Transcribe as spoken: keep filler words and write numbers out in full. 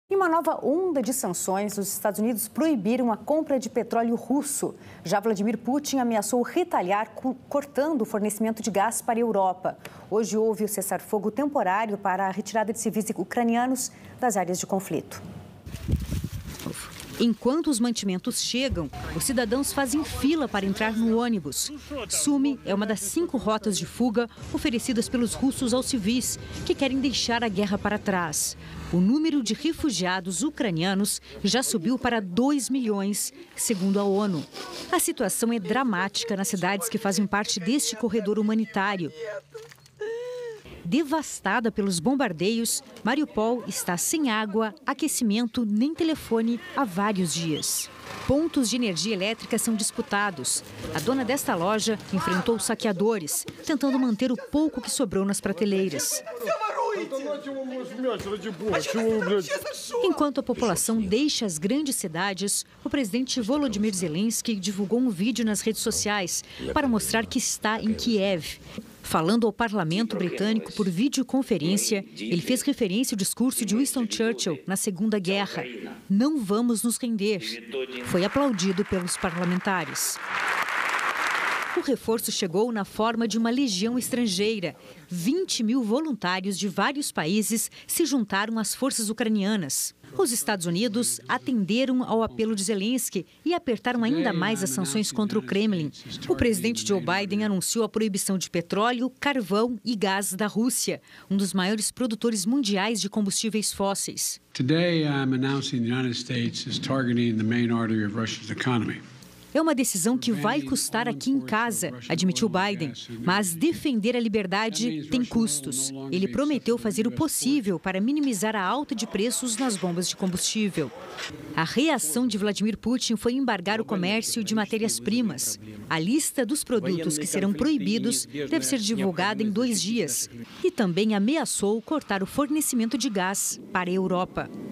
Em uma nova onda de sanções, os Estados Unidos proibiram a compra de petróleo russo. Já Vladimir Putin ameaçou retaliar, cortando o fornecimento de gás para a Europa. Hoje houve o cessar-fogo temporário para a retirada de civis ucranianos das áreas de conflito. Enquanto os mantimentos chegam, os cidadãos fazem fila para entrar no ônibus. Sumi é uma das cinco rotas de fuga oferecidas pelos russos aos civis, que querem deixar a guerra para trás. O número de refugiados ucranianos já subiu para dois milhões, segundo a ONU. A situação é dramática nas cidades que fazem parte deste corredor humanitário. Devastada pelos bombardeios, Mariupol está sem água, aquecimento nem telefone há vários dias. Pontos de energia elétrica são disputados. A dona desta loja enfrentou saqueadores, tentando manter o pouco que sobrou nas prateleiras. Enquanto a população deixa as grandes cidades, o presidente Volodymyr Zelensky divulgou um vídeo nas redes sociais para mostrar que está em Kiev. Falando ao parlamento britânico por videoconferência, ele fez referência ao discurso de Winston Churchill na Segunda Guerra. Não vamos nos render. Foi aplaudido pelos parlamentares. O reforço chegou na forma de uma legião estrangeira. vinte mil voluntários de vários países se juntaram às forças ucranianas. Os Estados Unidos atenderam ao apelo de Zelensky e apertaram ainda mais as sanções contra o Kremlin. O presidente Joe Biden anunciou a proibição de petróleo, carvão e gás da Rússia, um dos maiores produtores mundiais de combustíveis fósseis. Today I'm announcing the United States is targeting the main artery of Russia's economy. É uma decisão que vai custar aqui em casa, admitiu Biden. Mas defender a liberdade tem custos. Ele prometeu fazer o possível para minimizar a alta de preços nas bombas de combustível. A reação de Vladimir Putin foi embargar o comércio de matérias-primas. A lista dos produtos que serão proibidos deve ser divulgada em dois dias. E também ameaçou cortar o fornecimento de gás para a Europa.